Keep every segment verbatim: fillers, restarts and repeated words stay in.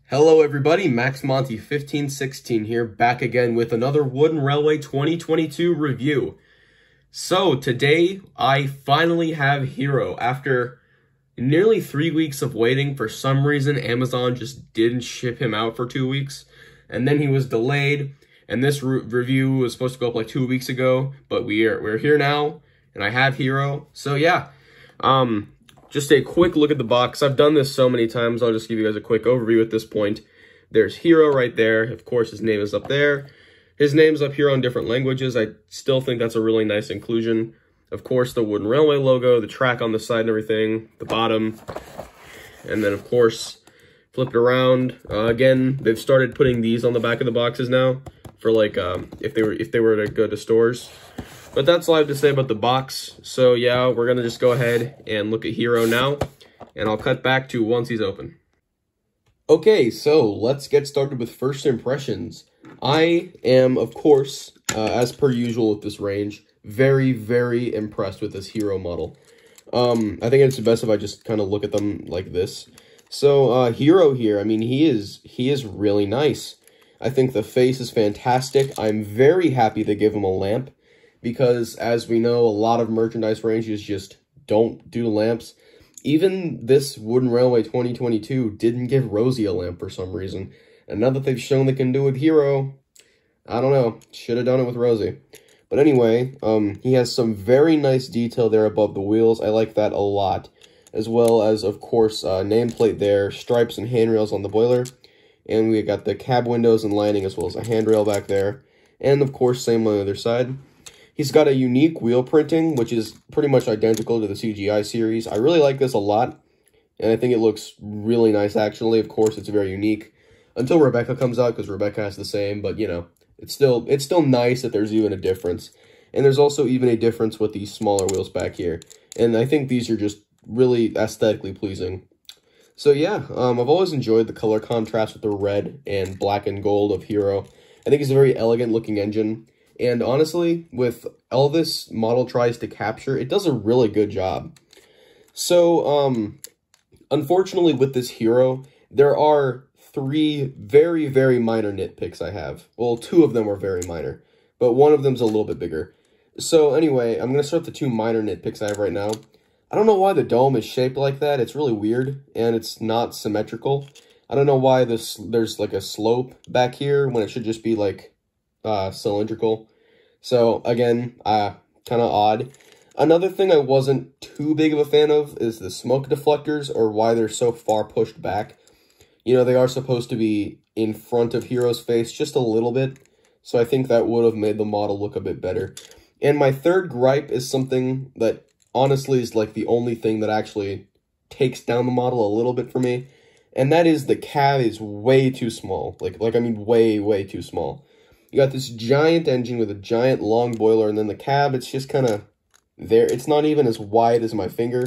Hello everybody, Max Monty fifteen sixteen here, back again with another Wooden Railway twenty twenty-two review. So today, I finally have Hero. After nearly three weeks of waiting, for some reason Amazon just didn't ship him out for two weeks. And then he was delayed, and this re review was supposed to go up like two weeks ago, but we are, we're here now, and I have Hero. So yeah, um... just a quick look at the box. I've done this so many times, I'll just give you guys a quick overview at this point. There's Hero right there. Of course, his name is up there. His name's up here on different languages. I still think that's a really nice inclusion. Of course, the Wooden Railway logo, the track on the side and everything, the bottom. And then, of course, flip it around. Uh, again, they've started putting these on the back of the boxes now for like um, if they were if they were to go to stores. But that's all I have to say about the box. So yeah, we're going to just go ahead and look at Hero now. And I'll cut back to once he's open. Okay, so let's get started with first impressions. I am, of course, uh, as per usual with this range, very, very impressed with this Hero model. Um, I think it's the best if I just kind of look at them like this. So uh, Hero here, I mean, he is, he is really nice. I think the face is fantastic. I'm very happy they give him a lamp, because as we know, a lot of merchandise ranges just don't do lamps. Even this Wooden Railway twenty twenty-two didn't give Rosie a lamp for some reason. And now that they've shown they can do it with Hero, I don't know, should have done it with Rosie. But anyway, um, he has some very nice detail there above the wheels. I like that a lot. As well as, of course, uh, nameplate there, stripes and handrails on the boiler. And we got the cab windows and lining as well as a handrail back there. And of course, same on the other side. He's got a unique wheel printing, which is pretty much identical to the C G I series. I really like this a lot, and I think it looks really nice, actually. Of course, it's very unique, until Rebecca comes out, because Rebecca has the same, but, you know, it's still it's still nice that there's even a difference. And there's also even a difference with these smaller wheels back here, and I think these are just really aesthetically pleasing. So, yeah, um, I've always enjoyed the color contrast with the red and black and gold of Hero. I think it's a very elegant-looking engine. And honestly, with all this model tries to capture, it does a really good job. So, um, unfortunately with this Hero, there are three very, very minor nitpicks I have. Well, two of them are very minor, but one of them's a little bit bigger. So anyway, I'm going to start the two minor nitpicks I have right now. I don't know why the dome is shaped like that. It's really weird, and it's not symmetrical. I don't know why this there's like a slope back here when it should just be like uh, cylindrical. So again, uh, kind of odd. Another thing I wasn't too big of a fan of is the smoke deflectors, or why they're so far pushed back. You know, they are supposed to be in front of Hero's face just a little bit, so I think that would have made the model look a bit better. And my third gripe is something that honestly is like the only thing that actually takes down the model a little bit for me, and that is the cab is way too small. Like, like I mean way, way too small. You got this giant engine with a giant long boiler, and then the cab, it's just kind of there. It's not even as wide as my finger.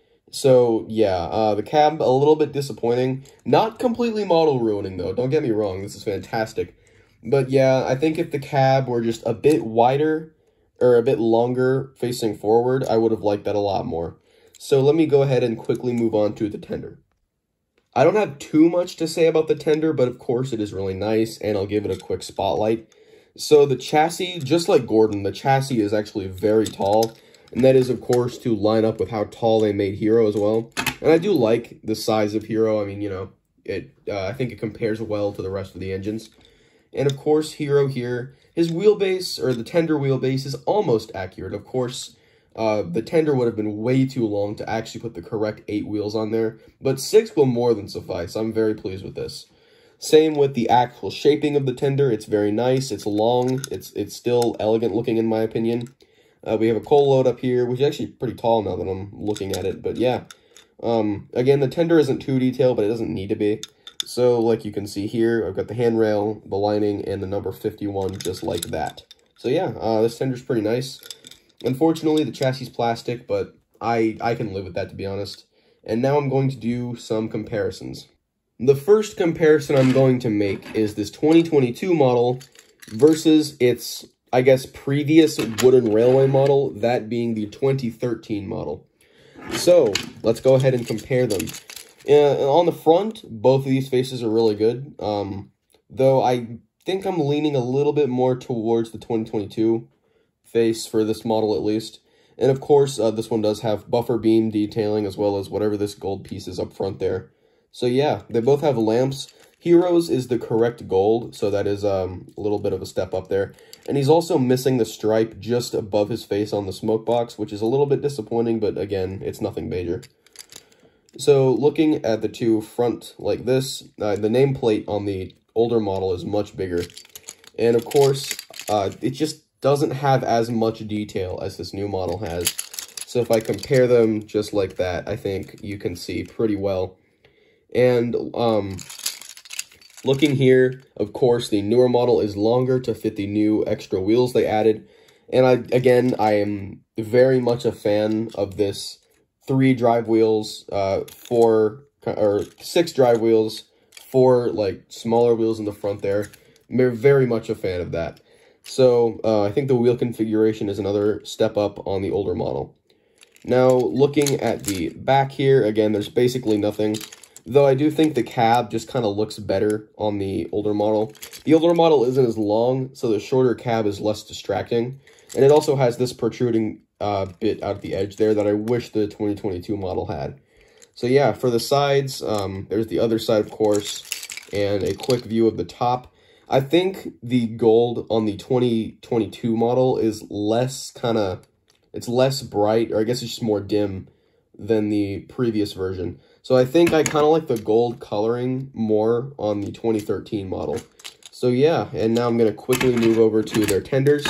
So, yeah, uh, the cab, a little bit disappointing. Not completely model ruining, though. Don't get me wrong. This is fantastic. But, yeah, I think if the cab were just a bit wider or a bit longer facing forward, I would have liked that a lot more. So, let me go ahead and quickly move on to the tender. I don't have too much to say about the tender, but of course it is really nice, and I'll give it a quick spotlight. So the chassis, just like Gordon, the chassis is actually very tall, and that is, of course, to line up with how tall they made Hero as well. And I do like the size of Hero. I mean, you know, it. Uh, I think it compares well to the rest of the engines. And of course, Hero here, his wheelbase, or the tender wheelbase, is almost accurate. Of course, Uh, the tender would have been way too long to actually put the correct eight wheels on there, but six will more than suffice. I'm very pleased with this. Same with the actual shaping of the tender. It's very nice. It's long. It's it's still elegant looking in my opinion. Uh, we have a coal load up here, which is actually pretty tall now that I'm looking at it, but yeah. Um, again, the tender isn't too detailed, but it doesn't need to be. So, like you can see here, I've got the handrail, the lining, and the number fifty-one just like that. So yeah, uh, this tender's pretty nice. Unfortunately, the chassis is plastic, but I, I can live with that, to be honest. And now I'm going to do some comparisons. The first comparison I'm going to make is this twenty twenty-two model versus its, I guess, previous Wooden Railway model, that being the twenty thirteen model. So, let's go ahead and compare them. Uh, on the front, both of these faces are really good, um, though I think I'm leaning a little bit more towards the twenty twenty-two face for this model at least. And of course, uh, this one does have buffer beam detailing as well as whatever this gold piece is up front there. So yeah, they both have lamps. Heroes is the correct gold, so that is um, a little bit of a step up there. And he's also missing the stripe just above his face on the smoke box, which is a little bit disappointing, but again, it's nothing major. So looking at the two front like this, uh, the nameplate on the older model is much bigger. And of course, uh, it just doesn't have as much detail as this new model has. So if I compare them just like that, I think you can see pretty well. And um, looking here, of course, the newer model is longer to fit the new extra wheels they added. And I again, I am very much a fan of this three drive wheels, uh, four or six drive wheels, four like smaller wheels in the front there. I'm very much a fan of that. So uh, I think the wheel configuration is another step up on the older model. Now looking at the back here, again, there's basically nothing. Though I do think the cab just kind of looks better on the older model. The older model isn't as long, so the shorter cab is less distracting. And it also has this protruding uh, bit out of the edge there that I wish the twenty twenty-two model had. So yeah, for the sides, um, there's the other side, of course, and a quick view of the top. I think the gold on the twenty twenty-two model is less kind of, it's less bright, or I guess it's just more dim than the previous version. So I think I kind of like the gold coloring more on the twenty thirteen model. So yeah, and now I'm going to quickly move over to their tenders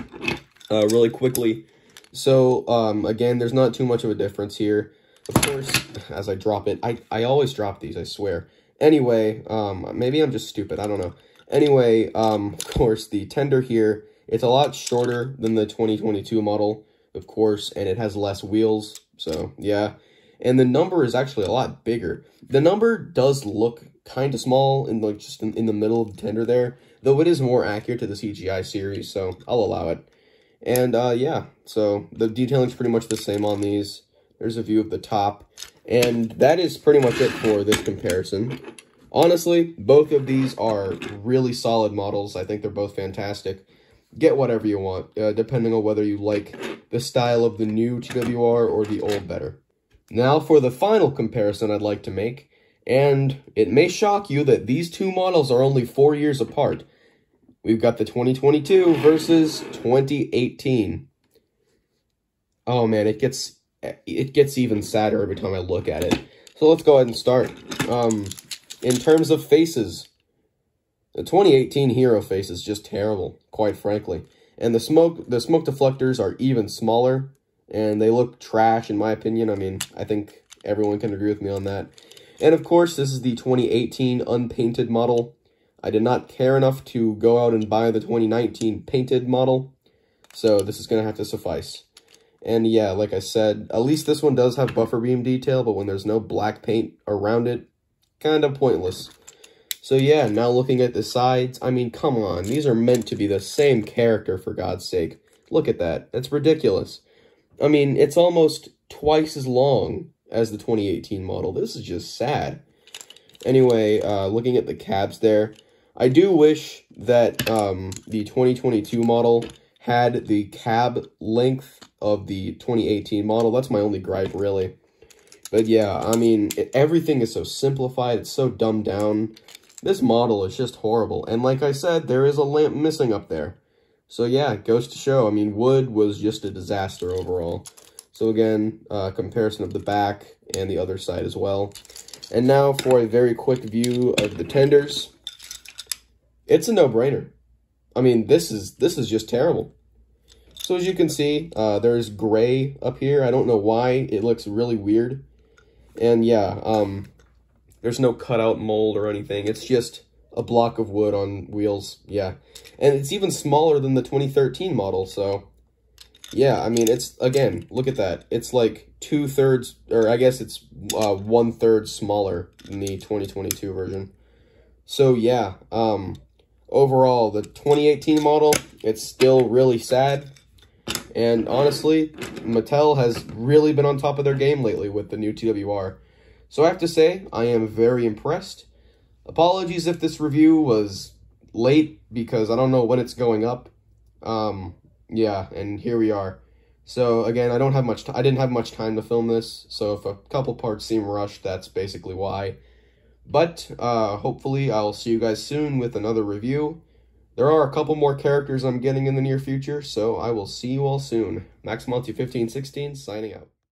uh, really quickly. So um, again, there's not too much of a difference here. Of course, as I drop it, I, I always drop these, I swear. Anyway, um, maybe I'm just stupid, I don't know. Anyway, um, of course, the tender here, it's a lot shorter than the twenty twenty-two model, of course, and it has less wheels, so yeah. And the number is actually a lot bigger. The number does look kind of small in like just in, in the middle of the tender there, though it is more accurate to the C G I series, so I'll allow it. And uh, yeah, so the detailing is pretty much the same on these. There's a view of the top, and that is pretty much it for this comparison. Honestly, both of these are really solid models. I think they're both fantastic. Get whatever you want, uh, depending on whether you like the style of the new T W R or the old better. Now for the final comparison I'd like to make, and it may shock you that these two models are only four years apart. We've got the twenty twenty-two versus twenty eighteen. Oh man, it gets it gets even sadder every time I look at it. So let's go ahead and start. Um, in terms of faces, the twenty eighteen Hero face is just terrible, quite frankly. And the smoke the smoke deflectors are even smaller, and they look trash in my opinion. I mean, I think everyone can agree with me on that. And of course, this is the twenty eighteen unpainted model. I did not care enough to go out and buy the twenty nineteen painted model, so this is going to have to suffice. And yeah, like I said, at least this one does have buffer beam detail, but when there's no black paint around it, kind of pointless. So yeah, now looking at the sides, I mean, come on, these are meant to be the same character, for God's sake. Look at that, that's ridiculous. I mean, it's almost twice as long as the twenty eighteen model. This is just sad. Anyway, uh, looking at the cabs there, I do wish that um, the twenty twenty-two model had the cab length of the twenty eighteen model. That's my only gripe, really. But yeah, I mean, it, everything is so simplified. It's so dumbed down. This model is just horrible. And like I said, there is a lamp missing up there. So yeah, it goes to show. I mean, wood was just a disaster overall. So again, uh, comparison of the back and the other side as well. And now for a very quick view of the tenders. It's a no-brainer. I mean, this is this is just terrible. So as you can see, uh, there's gray up here. I don't know why. It looks really weird. And yeah, um, there's no cutout mold or anything. It's just a block of wood on wheels. Yeah. And it's even smaller than the twenty thirteen model. So yeah, I mean, it's, again, look at that. It's like two-thirds, or I guess it's uh, one-third smaller than the twenty twenty-two version. So yeah, um... overall, the twenty eighteen model, it's still really sad. And honestly, Mattel has really been on top of their game lately with the new T W R. So I have to say, I am very impressed. Apologies if this review was late, because I don't know when it's going up. Um, yeah, and here we are. So again, I don't have much, I didn't have much time to film this, so if a couple parts seem rushed, that's basically why. But, uh, hopefully I'll see you guys soon with another review. There are a couple more characters I'm getting in the near future, so I will see you all soon. Max Monty fifteen sixteen, signing out.